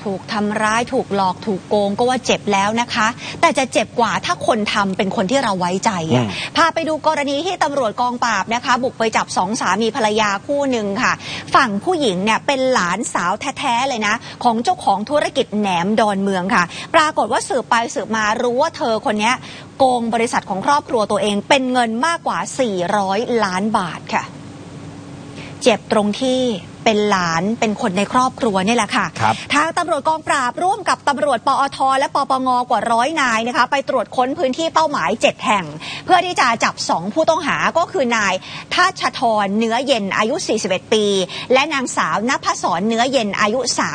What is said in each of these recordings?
ถูกทำร้ายถูกหลอกถูกโกงก็ว่าเจ็บแล้วนะคะแต่จะเจ็บกว่าถ้าคนทำเป็นคนที่เราไว้ใจพาไปดูกรณีที่ตำรวจกองปราบนะคะบุกไปจับ2 สามีภรรยาคู่หนึ่งค่ะฝั่งผู้หญิงเนี่ยเป็นหลานสาวแท้ๆเลยนะของเจ้าของธุรกิจแหนมดอนเมืองค่ะปรากฏว่าสืบไปสืบมารู้ว่าเธอคนนี้โกงบริษัทของครอบครัวตัวเองเป็นเงินมากกว่า400 ล้านบาทค่ะเจ็บตรงที่เป็นหลานเป็นคนในครอบครัวนี่แหละค่ะทางตำรวจกองปราบร่วมกับตำรวจปอทและปปงกว่า100 นายนะคะไปตรวจค้นพื้นที่เป้าหมาย7 แห่งเพื่อที่จะจับ2 ผู้ต้องหาก็คือนายทัชธรเนื้อเย็นอายุ41 ปีและนางสาวนภศรเนื้อเย็นอายุ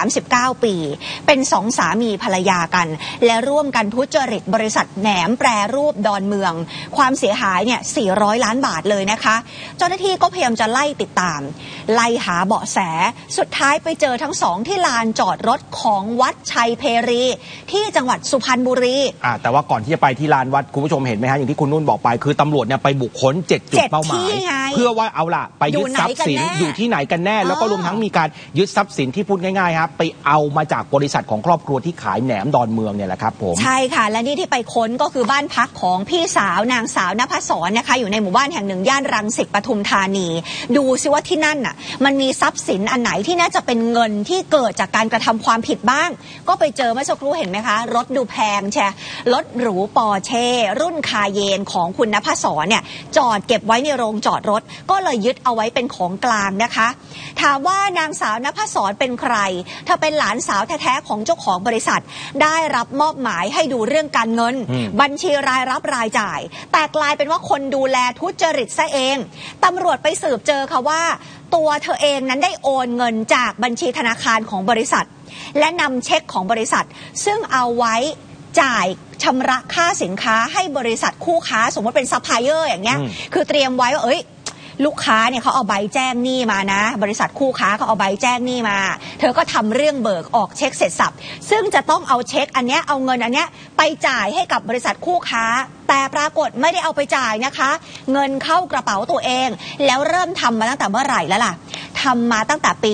39 ปีเป็น2 สามีภรรยากันและร่วมกันทุจริตบริษัทแหนมแปรรูปดอนเมืองความเสียหายเนี่ย400 ล้านบาทเลยนะคะเจ้าหน้าที่ก็พยายามจะไล่ติดตามไล่หาเบาะแสสุดท้ายไปเจอทั้ง2ที่ลานจอดรถของวัดชัยเพรีที่จังหวัดสุพรรณบุรีแต่ว่าก่อนที่จะไปที่ลานวัดคุณผู้ชมเห็นไหมฮะอย่างที่คุณนุ่นบอกไปคือตำรวจเนี่ยไปบุคคล7 จุดเป้าหมายเพื่อว่าเอาล่ะไปยึดทรัพย์สินอยู่ที่ไหนกันแน่แล้วก็รวมทั้งมีการยึดทรัพย์สินที่พูดง่ายๆครับไปเอามาจากบริษัทของครอบครัวที่ขายแหนมดอนเมืองเนี่ยแหละครับผมใช่ค่ะและนี่ที่ไปค้นก็คือบ้านพักของพี่สาวนางสาวนภศรนะคะอยู่ในหมู่บ้านแห่งหนึ่งย่านรังสิตปทุมธานีดูซิว่าที่นั่นน่ะมันมีทรัพย์สินอันไหนที่น่าจะเป็นเงินที่เกิดจากการกระทำความผิดบ้างก็ไปเจอเมื่อสักครู่เห็นไหมคะรถดูแพงใช่รถหรูปอร์เช่รุ่นคาเยนของคุณณภศรเนี่ยจอดเก็บไว้ในโรงจอดรถก็เลยยึดเอาไว้เป็นของกลางนะคะถามว่านางสาวณภศรเป็นใครเธอเป็นหลานสาวแท้ๆของเจ้าของบริษัทได้รับมอบหมายให้ดูเรื่องการเงินบัญชีรายรับรายจ่ายแต่กลายเป็นว่าคนดูแลทุจริตซะเองตำรวจไปสืบเจอค่ะว่าตัวเธอเองนั้นได้โอนเงินจากบัญชีธนาคารของบริษัทและนำเช็คของบริษัทซึ่งเอาไว้จ่ายชำระค่าสินค้าให้บริษัทคู่ค้าสมมติเป็นซัพพลายเออร์อย่างเงี้ยคือเตรียมไว้ว่าลูกค้าเนี่ยเขาเอาใบแจ้งหนี้มานะบริษัทคู่ค้าเขาเอาใบแจ้งหนี้มาเธอก็ทำเรื่องเบิกออกเช็คเสร็จสับซึ่งจะต้องเอาเช็คอันเนี้ยเอาเงินอันเนี้ยไปจ่ายให้กับบริษัทคู่ค้าแต่ปรากฏไม่ได้เอาไปจ่ายนะคะเงินเข้ากระเป๋าตัวเองแล้วเริ่มทำมาตั้งแต่เมื่อไหร่แล้วล่ะทำมาตั้งแต่ปี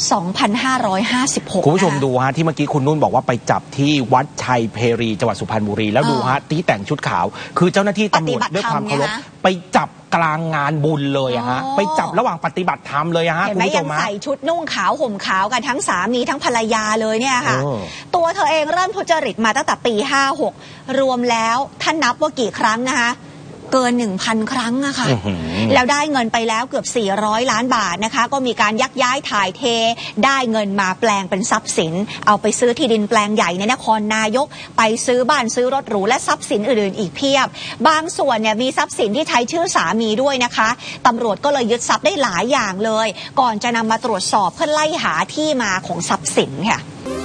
2556 คุณผู้ชมดูฮะที่เมื่อกี้คุณนุ่นบอกว่าไปจับที่วัดชัยเพรีจังหวัดสุพรรณบุรีแล้วดูฮะที่แต่งชุดขาวคือเจ้าหน้าที่ตำรวจด้วยความเคารพไปจับกลางงานบุญเลยฮะไปจับระหว่างปฏิบัติธรรมเลยฮะคุณผู้ชมใส่ชุดนุ่งขาวห่มขาวกันทั้งสามีทั้งภรรยาเลยเนี่ยค่ะตัวเธอเองเริ่มทุจริตมาตั้งแต่ปี 56รวมแล้วท่านนับว่ากี่ครั้งนะคะเกิน 1,000 ครั้งอะค่ะแล้วได้เงินไปแล้วเกือบ400 ล้านบาทนะคะก็มีการยักย้ายถ่ายเทได้เงินมาแปลงเป็นทรัพย์สินเอาไปซื้อที่ดินแปลงใหญ่ในนครนายกไปซื้อบ้านซื้อรถหรูและทรัพย์สินอื่นๆอีกเพียบบางส่วนเนี่ยมีทรัพย์สินที่ใช้ชื่อสามีด้วยนะคะตำรวจก็เลยยึดทรัพย์ได้หลายอย่างเลยก่อนจะนำมาตรวจสอบเพื่อไล่หาที่มาของทรัพย์สินค่ะ